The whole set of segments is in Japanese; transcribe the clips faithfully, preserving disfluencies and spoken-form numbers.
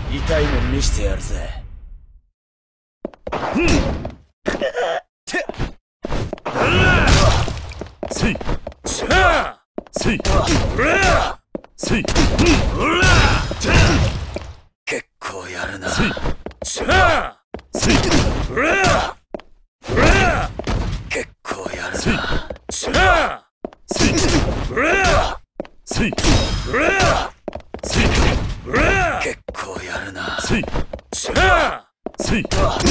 痛いの見してやるぜ。せいせいせい結構やるな。せいせい結構やるな。せいせいせい結構やるな。せいせいせい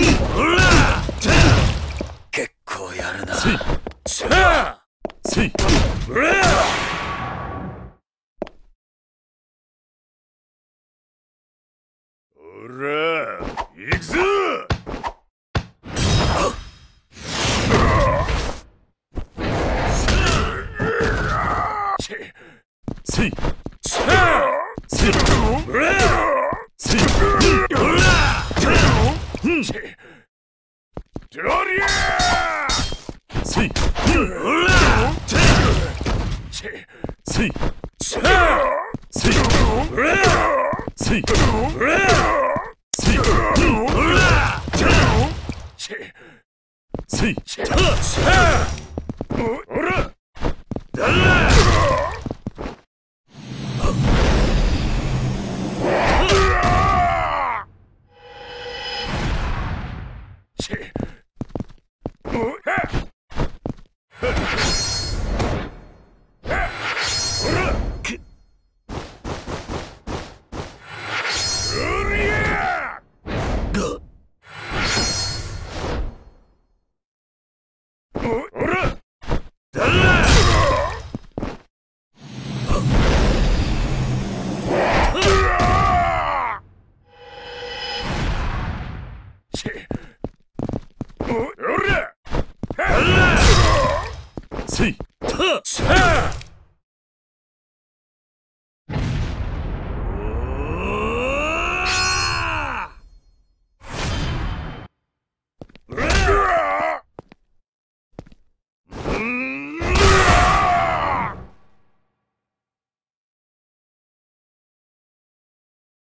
結構やるな。せいせいせいおら行くぞ。せいせいせい